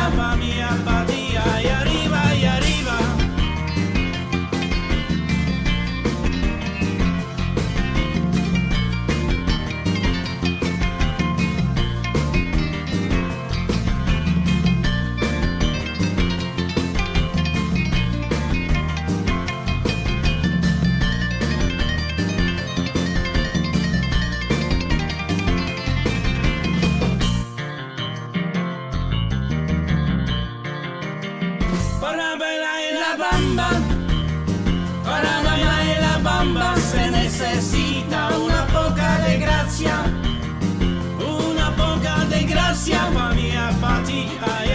pa' mi apatía y arriba y arriba. Para bailar en la bamba, para bailar en la bamba se necesita una poca de gracia pa' mi apatía.